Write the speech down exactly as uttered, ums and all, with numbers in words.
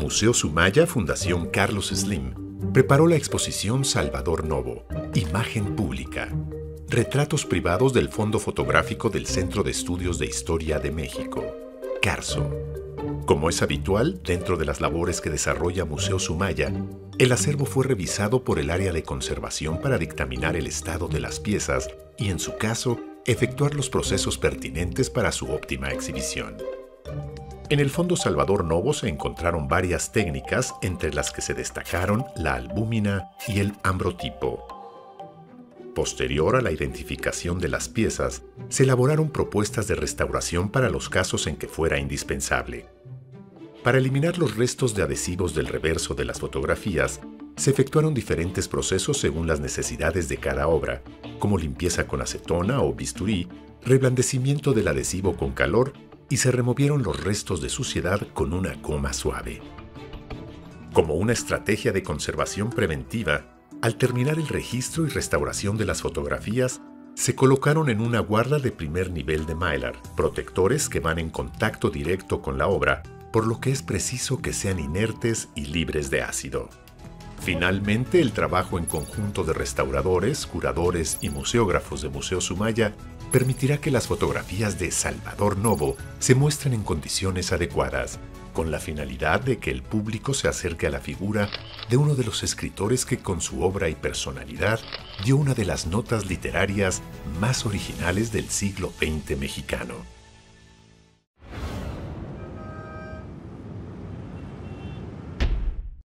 Museo Sumaya Fundación Carlos Slim preparó la exposición Salvador Novo, Imagen Pública, retratos privados del Fondo Fotográfico del Centro de Estudios de Historia de México, CARSO. Como es habitual dentro de las labores que desarrolla Museo Sumaya, el acervo fue revisado por el área de conservación para dictaminar el estado de las piezas y, en su caso, efectuar los procesos pertinentes para su óptima exhibición. En el Fondo Salvador Novo se encontraron varias técnicas, entre las que se destacaron la albúmina y el ambrotipo. Posterior a la identificación de las piezas, se elaboraron propuestas de restauración para los casos en que fuera indispensable. Para eliminar los restos de adhesivos del reverso de las fotografías, se efectuaron diferentes procesos según las necesidades de cada obra, como limpieza con acetona o bisturí, reblandecimiento del adhesivo con calor y se removieron los restos de suciedad con una goma suave. Como una estrategia de conservación preventiva, al terminar el registro y restauración de las fotografías, se colocaron en una guarda de primer nivel de Mylar, protectores que van en contacto directo con la obra, por lo que es preciso que sean inertes y libres de ácido. Finalmente, el trabajo en conjunto de restauradores, curadores y museógrafos de Museo Sumaya permitirá que las fotografías de Salvador Novo se muestren en condiciones adecuadas, con la finalidad de que el público se acerque a la figura de uno de los escritores que con su obra y personalidad dio una de las notas literarias más originales del siglo veinte mexicano.